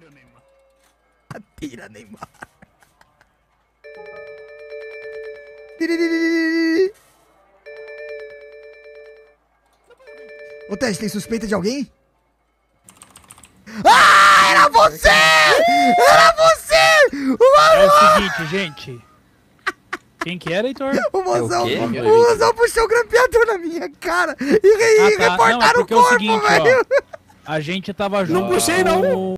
Atira, Neymar. Ô, Teste, tem suspeita de alguém? Ah, era você! Era você! É o seguinte, gente. Quem que era, Heitor? O mozão puxou o grampeador na minha cara e reportaram o corpo, seguinte, velho. Ó, a gente tava junto. Não puxei, não.